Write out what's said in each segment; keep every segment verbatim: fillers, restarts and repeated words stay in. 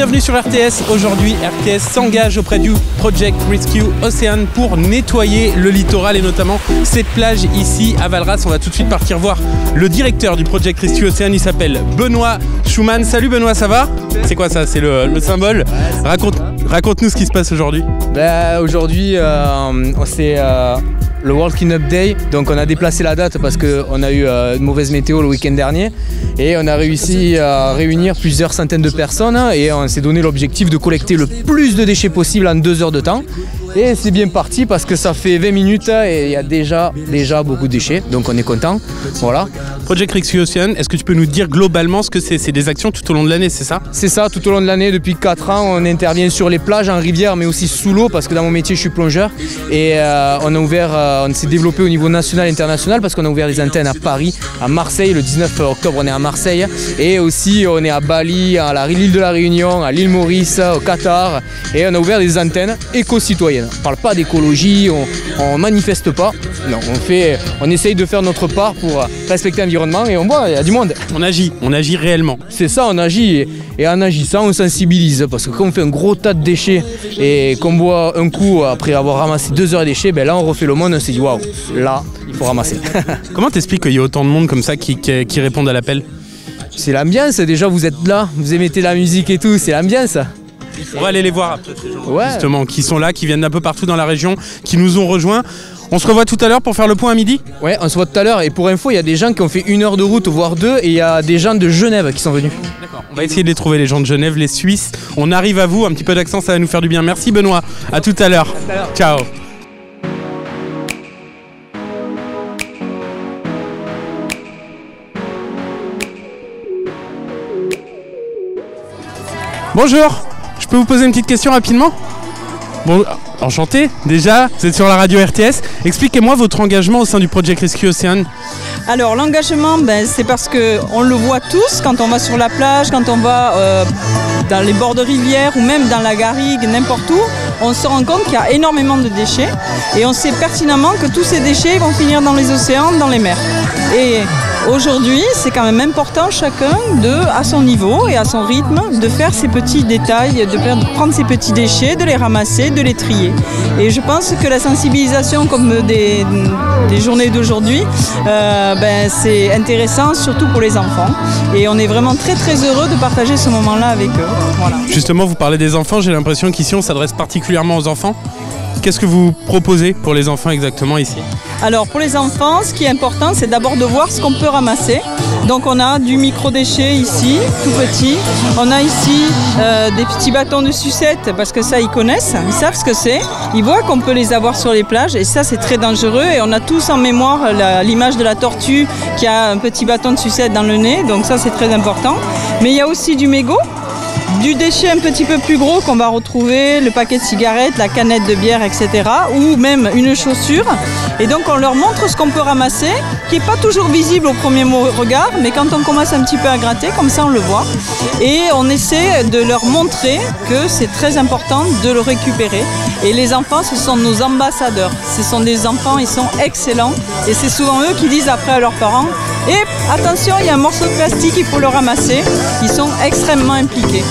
bienvenue sur R T S. Aujourd'hui, R T S s'engage auprès du Project Rescue Ocean pour nettoyer le littoral et notamment ces plages ici à Valras. On va tout de suite partir voir le directeur du Project Rescue Ocean. Il s'appelle Benoît Schumann. Salut Benoît, ça va? C'est quoi ça? C'est le, le symbole. Raconte, raconte-nous ce qui se passe aujourd'hui. Bah, aujourd'hui, euh, c'est euh, le World Cleanup Day. Donc on a déplacé la date parce qu'on a eu euh, une mauvaise météo le week-end dernier. Et on a réussi à réunir plusieurs centaines de personnes et on s'est donné l'objectif de collecter le plus de déchets possible en deux heures de temps. Et c'est bien parti parce que ça fait vingt minutes et il y a déjà, déjà beaucoup de déchets, donc on est content. Voilà. Project Rescue Ocean, est-ce que tu peux nous dire globalement ce que c'est? C'est des actions tout au long de l'année, c'est ça? C'est ça, tout au long de l'année, depuis quatre ans, on intervient sur les plages, en rivière, mais aussi sous l'eau, parce que dans mon métier, je suis plongeur. Et euh, on a ouvert, euh, on s'est développé au niveau national et international, parce qu'on a ouvert des antennes à Paris, à Marseille, le dix-neuf octobre, on est à Marseille. Et aussi, on est à Bali, à l'île de la Réunion, à l'île Maurice, au Qatar. Et on a ouvert des antennes éco-citoyennes. On ne parle pas d'écologie, on ne manifeste pas. Non, on, fait, on essaye de faire notre part pour respecter l'environnement et on voit, il y a du monde. On agit, on agit réellement. C'est ça, on agit et, et en agissant, on sensibilise. Parce que quand on fait un gros tas de déchets et qu'on boit un coup après avoir ramassé deux heures de déchets, ben là on refait le monde, on s'est dit waouh, là il faut ramasser. Comment t'expliques qu'il y a autant de monde comme ça qui, qui, qui répondent à l'appel? C'est l'ambiance, déjà vous êtes là, vous émettez la musique et tout, c'est l'ambiance. On va aller les voir après ces gens ouais. justement, qui sont là, qui viennent d'un peu partout dans la région, qui nous ont rejoints. On se revoit tout à l'heure pour faire le point à midi? Ouais, on se voit tout à l'heure. Et pour info, il y a des gens qui ont fait une heure de route, voire deux, et il y a des gens de Genève qui sont venus. D'accord. On va essayer de les trouver, les gens de Genève, les Suisses. On arrive à vous, un petit peu d'accent, ça va nous faire du bien. Merci Benoît, à tout à l'heure. Ciao. Bonjour, je peux vous poser une petite question rapidement? Bon, enchanté, déjà, vous êtes sur la radio R T S. Expliquez-moi votre engagement au sein du Project Rescue Ocean. Alors l'engagement, ben, c'est parce qu'on le voit tous quand on va sur la plage, quand on va euh, dans les bords de rivière ou même dans la garrigue, n'importe où, on se rend compte qu'il y a énormément de déchets et on sait pertinemment que tous ces déchets vont finir dans les océans, dans les mers. Et aujourd'hui, c'est quand même important chacun de, à son niveau et à son rythme, de faire ces petits détails, de prendre ces petits déchets, de les ramasser, de les trier. Et je pense que la sensibilisation comme des, des journées d'aujourd'hui, euh, ben, c'est intéressant surtout pour les enfants. Et on est vraiment très très heureux de partager ce moment-là avec eux. Voilà. Justement, vous parlez des enfants, j'ai l'impression qu'ici on s'adresse particulièrement aux enfants. Qu'est-ce que vous proposez pour les enfants exactement ici? Alors pour les enfants, ce qui est important, c'est d'abord de voir ce qu'on peut ramasser. Donc on a du micro-déchet ici, tout petit. On a ici euh, des petits bâtons de sucette, parce que ça ils connaissent, ils savent ce que c'est. Ils voient qu'on peut les avoir sur les plages et ça c'est très dangereux. Et on a tous en mémoire l'image de la tortue qui a un petit bâton de sucette dans le nez, donc ça c'est très important. Mais il y a aussi du mégot. Du déchet un petit peu plus gros qu'on va retrouver, le paquet de cigarettes, la canette de bière, et cetera. Ou même une chaussure. Et donc on leur montre ce qu'on peut ramasser, qui n'est pas toujours visible au premier regard, mais quand on commence un petit peu à gratter, comme ça on le voit. Et on essaie de leur montrer que c'est très important de le récupérer. Et les enfants, ce sont nos ambassadeurs. Ce sont des enfants, ils sont excellents. Et c'est souvent eux qui disent après à leurs parents « Et attention, il y a un morceau de plastique, il faut le ramasser ». Ils sont extrêmement impliqués.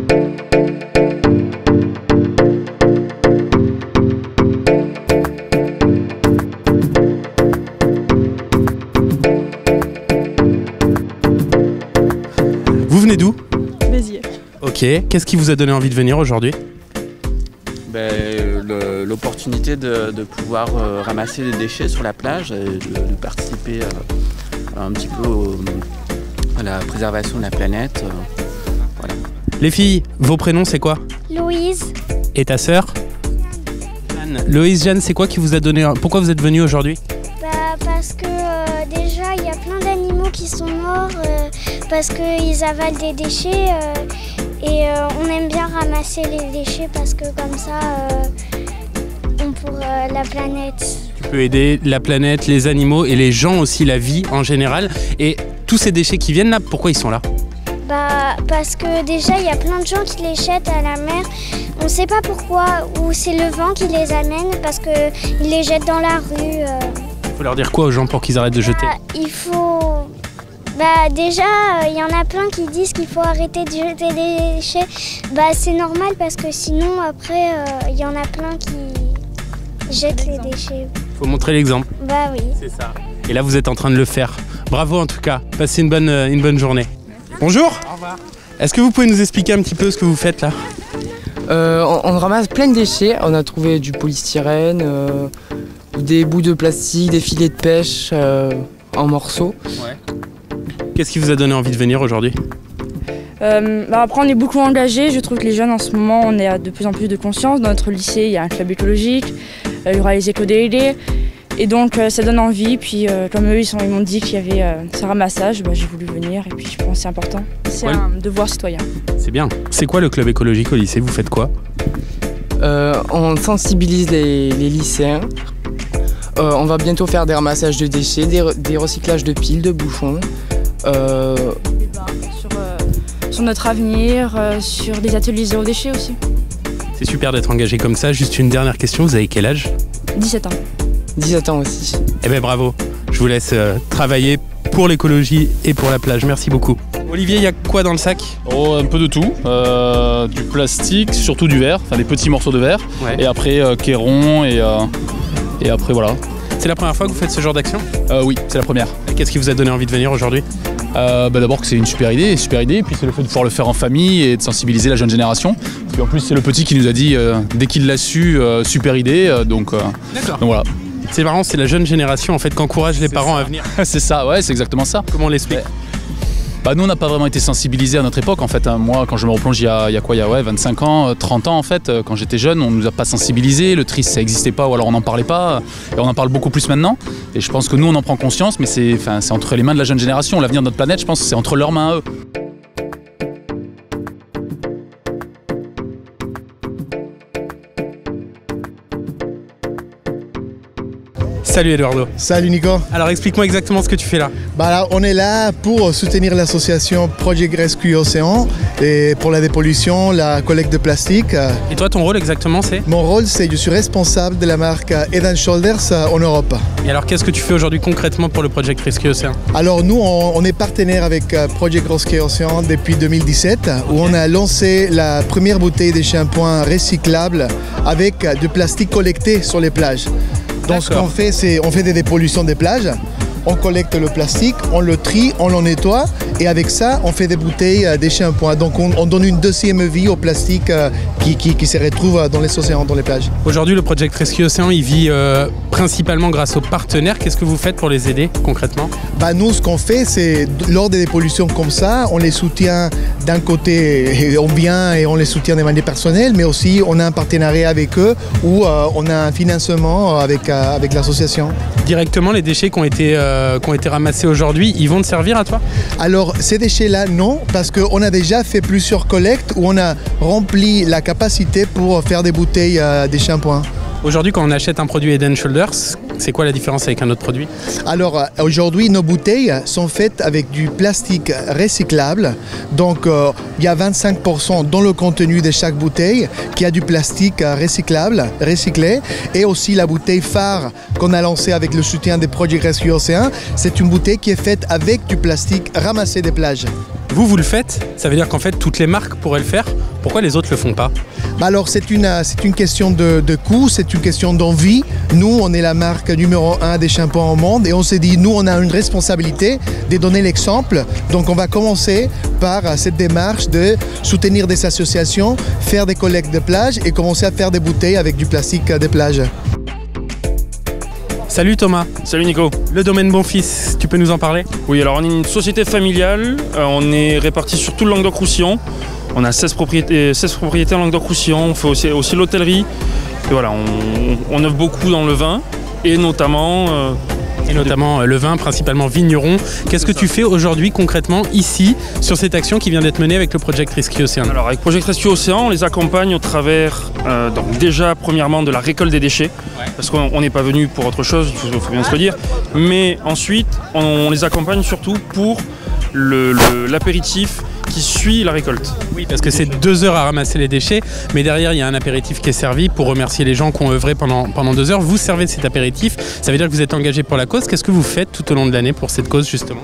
Vous venez d'où? Béziers. Ok, qu'est-ce qui vous a donné envie de venir aujourd'hui? Ben, l'opportunité de, de pouvoir euh, ramasser des déchets sur la plage et de, de participer euh, un petit peu au, à la préservation de la planète. Euh, voilà. Les filles, vos prénoms c'est quoi? Louise. Et ta sœur? Jeanne. Loïse, Jeanne, c'est quoi qui vous a donné... Pourquoi vous êtes venus aujourd'hui? Bah, parce que euh, déjà il y a plein d'animaux qui sont morts euh, parce qu'ils avalent des déchets euh, et euh, on aime bien ramasser les déchets parce que comme ça euh, on pour euh, la planète. Tu peux aider la planète, les animaux et les gens aussi, la vie en général. Et tous ces déchets qui viennent là, pourquoi ils sont là? Bah, parce que déjà il y a plein de gens qui les jettent à la mer. On ne sait pas pourquoi, ou c'est le vent qui les amène parce qu'ils les jettent dans la rue. Euh. Il faut leur dire quoi aux gens pour qu'ils arrêtent de jeter? Bah, il faut Bah déjà, il euh, y en a plein qui disent qu'il faut arrêter de jeter des déchets. Bah c'est normal parce que sinon après, il euh, y en a plein qui jettent les déchets. Faut montrer l'exemple. Bah oui. C'est ça. Et là vous êtes en train de le faire. Bravo en tout cas. Passez une bonne, une bonne journée. Bonjour. Au revoir. Est-ce que vous pouvez nous expliquer un petit peu ce que vous faites là? euh, on, on ramasse plein de déchets. On a trouvé du polystyrène, euh, des bouts de plastique, des filets de pêche euh, en morceaux. Ouais. Qu'est-ce qui vous a donné envie de venir aujourd'hui? euh, bah Après on est beaucoup engagés. Je trouve que les jeunes en ce moment on est de plus en plus de conscience. Dans notre lycée il y a un club écologique, euh, il y aura les éco-délégués. Et donc euh, ça donne envie, puis euh, comme eux ils sont, ils m'ont dit qu'il y avait euh, ce ramassage, bah, j'ai voulu venir et puis je pense que c'est important. C'est ouais. un devoir citoyen. C'est bien. C'est quoi le club écologique au lycée? Vous faites quoi? euh, On sensibilise les, les lycéens. Euh, on va bientôt faire des ramassages de déchets, des, des recyclages de piles, de bouchons. Euh... Des débats sur, euh, sur notre avenir, euh, sur des ateliers zéro déchet aussi. C'est super d'être engagé comme ça. Juste une dernière question, vous avez quel âge? dix-sept ans. dix-sept ans aussi. Eh bien bravo, je vous laisse euh, travailler pour l'écologie et pour la plage. Merci beaucoup. Olivier, il y a quoi dans le sac? Oh, un peu de tout, euh, du plastique, surtout du verre, enfin des petits morceaux de verre, ouais. Et après euh, Kéron et, euh, et après voilà. C'est la première fois que vous faites ce genre d'action? euh, Oui, c'est la première. Qu'est-ce qui vous a donné envie de venir aujourd'hui? euh, bah D'abord que c'est une super idée, une super idée, et puis c'est le fait de pouvoir le faire en famille et de sensibiliser la jeune génération. Puis en plus c'est le petit qui nous a dit, euh, dès qu'il l'a su, euh, super idée, euh, donc, euh, donc voilà. C'est marrant, c'est la jeune génération en fait qui encourage les parents ça. à venir. C'est ça, ouais, c'est exactement ça. Comment on l'explique? Bah, nous on n'a pas vraiment été sensibilisés à notre époque en fait. Hein. Moi quand je me replonge il y a, il y a quoi, il y a ouais, vingt-cinq ans, trente ans en fait, quand j'étais jeune, on ne nous a pas sensibilisés, le tri ça n'existait pas ou alors on n'en parlait pas. Et on en parle beaucoup plus maintenant. Et je pense que nous on en prend conscience, mais c'est, enfin, c'est entre les mains de la jeune génération. L'avenir de notre planète, je pense que c'est entre leurs mains à eux. Salut Eduardo. Salut Nico. Alors explique-moi exactement ce que tu fais là. Bah là, on est là pour soutenir l'association Project Rescue Océan et pour la dépollution, la collecte de plastique. Et toi, ton rôle exactement c'est? Mon rôle, c'est que je suis responsable de la marque Head and Shoulders en Europe. Et alors qu'est-ce que tu fais aujourd'hui concrètement pour le Project Rescue Océan? Alors nous, on, on est partenaire avec Project Rescue Océan depuis deux mille dix-sept, okay. Où on a lancé la première bouteille de shampoing recyclable avec du plastique collecté sur les plages. Donc ce qu'on fait, c'est on fait des dépollutions des plages, on collecte le plastique, on le trie, on le nettoie et avec ça, on fait des bouteilles des shampoings. Donc on, on donne une deuxième vie au plastique euh, qui, qui, qui se retrouve dans les océans, dans les plages. Aujourd'hui, le Project Rescue Océan, il vit euh, principalement grâce aux partenaires. Qu'est-ce que vous faites pour les aider concrètement? Bah, nous, ce qu'on fait, c'est lors des dépollutions comme ça, on les soutient d'un côté, on vient et on les soutient de manière personnelle, mais aussi on a un partenariat avec eux où euh, on a un financement avec, euh, avec l'association. Directement, les déchets qui ont été, euh, qui ont été ramassés aujourd'hui, ils vont te servir à toi? Alors, ces déchets-là, non, parce qu'on a déjà fait plusieurs collectes où on a rempli la capacité pour faire des bouteilles, euh, des shampoings. Aujourd'hui, quand on achète un produit Head and Shoulders, c'est quoi la différence avec un autre produit? Alors aujourd'hui, nos bouteilles sont faites avec du plastique recyclable. Donc euh, il y a vingt-cinq pour cent dans le contenu de chaque bouteille qui a du plastique recyclable, recyclé. Et aussi la bouteille phare qu'on a lancée avec le soutien des Project Rescue Océan, c'est une bouteille qui est faite avec du plastique ramassé des plages. Vous, vous le faites? Ça veut dire qu'en fait, toutes les marques pourraient le faire. Pourquoi les autres le font pas? Bah alors, c'est une, c'est une question de, de coût, c'est une question d'envie. Nous, on est la marque numéro un des shampoings au monde et on s'est dit, nous, on a une responsabilité de donner l'exemple. Donc, on va commencer par cette démarche de soutenir des associations, faire des collectes de plage et commencer à faire des bouteilles avec du plastique des plages. Salut Thomas. Salut Nico. Le domaine Bonfils, tu peux nous en parler? Oui, alors on est une société familiale, euh, on est répartis sur tout le Languedoc-Roussillon. On a seize propriétés, seize propriétés en Languedoc-Roussillon, on fait aussi, aussi l'hôtellerie. Et voilà, on, on œuvre beaucoup dans le vin et notamment... Euh, et notamment le vin, principalement vigneron. Qu'est-ce que tu fais aujourd'hui concrètement ici sur cette action qui vient d'être menée avec le Project Rescue Océan? Alors avec Project Rescue Océan, on les accompagne au travers euh, donc déjà premièrement de la récolte des déchets, ouais. Parce qu'on n'est pas venu pour autre chose, il faut, faut bien se le dire. Mais ensuite, on, on les accompagne surtout pour le, le, l'apéritif qui suit la récolte. Oui, parce que c'est deux heures à ramasser les déchets, mais derrière il y a un apéritif qui est servi pour remercier les gens qui ont œuvré pendant, pendant deux heures. Vous servez cet apéritif, ça veut dire que vous êtes engagé pour la cause. Qu'est-ce que vous faites tout au long de l'année pour cette cause justement?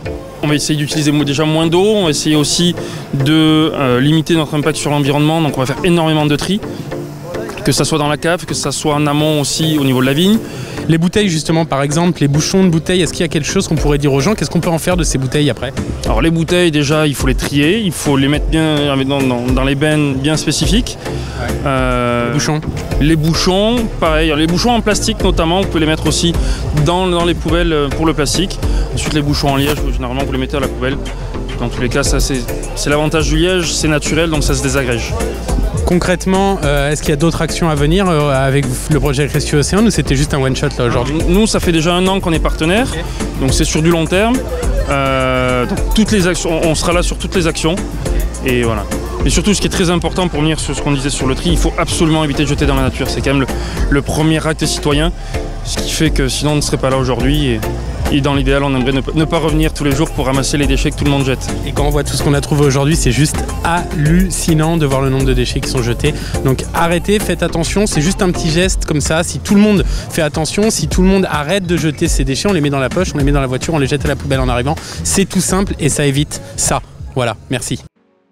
on va essayer d'utiliser déjà moins d'eau, on va essayer aussi de euh, limiter notre impact sur l'environnement, donc on va faire énormément de tri, que ça soit dans la cave, que ça soit en amont aussi au niveau de la vigne. Les bouteilles justement, par exemple, les bouchons de bouteilles, est-ce qu'il y a quelque chose qu'on pourrait dire aux gens? Qu'est-ce qu'on peut en faire de ces bouteilles après? Alors les bouteilles, déjà, il faut les trier, il faut les mettre bien dans, dans, dans les bennes bien spécifiques. Ouais. Euh, les bouchons Les bouchons, pareil, les bouchons en plastique notamment, vous pouvez les mettre aussi dans, dans les poubelles pour le plastique. Ensuite les bouchons en liège, généralement vous les mettez à la poubelle. Dans tous les cas, ça c'est l'avantage du liège, c'est naturel, donc ça se désagrège. Concrètement, euh, est-ce qu'il y a d'autres actions à venir euh, avec le projet Rescue Océan ou c'était juste un one-shot là aujourd'hui? Nous, ça fait déjà un an qu'on est partenaire, okay. Donc c'est sur du long terme. Euh, donc toutes les actions, on sera là sur toutes les actions. Et voilà. Et surtout, ce qui est très important pour venir sur ce qu'on disait sur le tri, il faut absolument éviter de jeter dans la nature. C'est quand même le, le premier acte citoyen, ce qui fait que sinon on ne serait pas là aujourd'hui. Et, et dans l'idéal, on aimerait ne, ne pas revenir tous les jours pour ramasser les déchets que tout le monde jette. Et quand on voit tout ce qu'on a trouvé aujourd'hui, c'est juste hallucinant de voir le nombre de déchets qui sont jetés. Donc arrêtez, faites attention, c'est juste un petit geste comme ça. Si tout le monde fait attention, si tout le monde arrête de jeter ses déchets, on les met dans la poche, on les met dans la voiture, on les jette à la poubelle en arrivant. C'est tout simple et ça évite ça. Voilà, merci.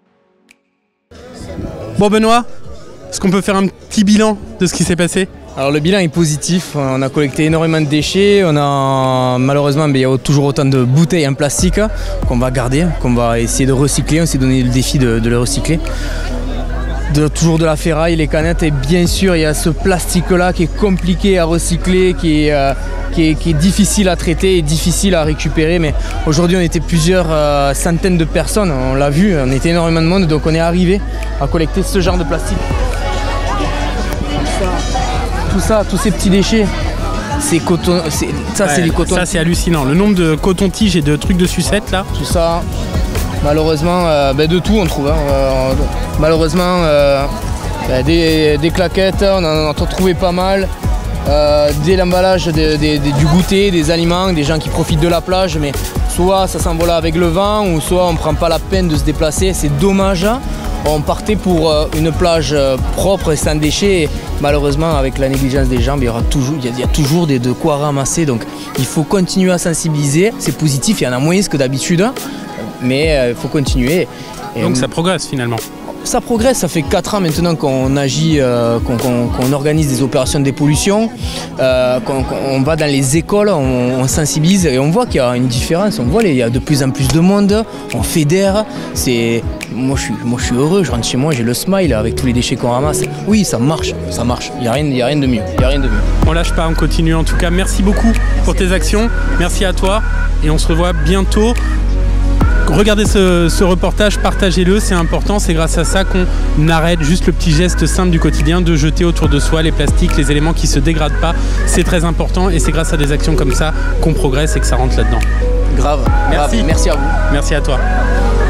Bon Benoît, est-ce qu'on peut faire un petit bilan de ce qui s'est passé? Alors le bilan est positif, on a collecté énormément de déchets, on a malheureusement il y a toujours autant de bouteilles en plastique qu'on va garder, qu'on va essayer de recycler, on s'est donné le défi de, de les recycler. De, toujours de la ferraille, les canettes et bien sûr il y a ce plastique là qui est compliqué à recycler, qui est, euh, qui est, qui est difficile à traiter et difficile à récupérer, mais aujourd'hui on était plusieurs euh, centaines de personnes, on l'a vu, on était énormément de monde, donc on est arrivé à collecter ce genre de plastique. Tout ça, tous ces petits déchets, c'est coton, ça ouais, c'est du coton. Ça c'est hallucinant, le nombre de coton-tiges et de trucs de sucette là. Tout ça, malheureusement, euh, ben de tout on trouve. Hein. Euh, malheureusement, euh, ben des, des claquettes, on en a trouvé pas mal. Euh, dès l'emballage de, de, de, du goûter, des aliments, des gens qui profitent de la plage, mais soit ça s'envole avec le vent ou soit on ne prend pas la peine de se déplacer, c'est dommage. On partait pour une plage propre et sans déchets. Et malheureusement, avec la négligence des gens, il y aura toujours, il y a, il y a toujours des, de quoi ramasser. Donc il faut continuer à sensibiliser. C'est positif, il y en a moins que d'habitude, mais il faut continuer. Et donc ça progresse finalement. Ça progresse, ça fait quatre ans maintenant qu'on agit, euh, qu'on qu'on, qu'on organise des opérations de dépollution, euh, qu'on qu'on va dans les écoles, on, on sensibilise et on voit qu'il y a une différence. On voit qu'il y a de plus en plus de monde, on fédère. C'est... Moi, je suis, moi je suis heureux, je rentre chez moi, j'ai le smile avec tous les déchets qu'on ramasse. Oui, ça marche, ça marche, il n'y a, a rien de mieux, il n'y a rien de mieux. On lâche pas, on continue en tout cas. Merci beaucoup pour tes actions, merci à toi et on se revoit bientôt. Regardez ce, ce reportage, partagez-le, c'est important, c'est grâce à ça qu'on arrête juste le petit geste simple du quotidien de jeter autour de soi les plastiques, les éléments qui ne se dégradent pas. C'est très important et c'est grâce à des actions comme ça qu'on progresse et que ça rentre là-dedans. Grave, merci. Grave. Merci à vous. Merci à toi.